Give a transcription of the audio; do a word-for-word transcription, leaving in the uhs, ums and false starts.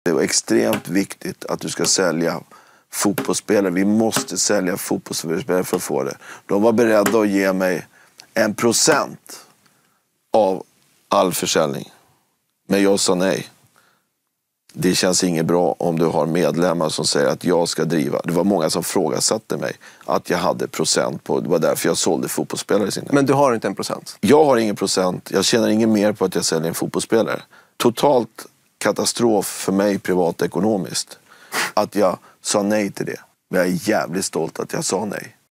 Det var extremt viktigt att du ska sälja fotbollsspelare. Vi måste sälja fotbollsspelare för att få det. De var beredda att ge mig en procent av all försäljning. Men jag sa nej. Det känns inget bra om du har medlemmar som säger att jag ska driva. Det var många som frågasatte mig att jag hade procent på. Det var därför jag sålde fotbollsspelare i sin. Men du har inte en procent? Jag har ingen procent. Jag tjänar inget mer på att jag säljer en fotbollsspelare. Totalt katastrof för mig privatekonomiskt att jag sa nej till det. Men jag är jävligt stolt att jag sa nej.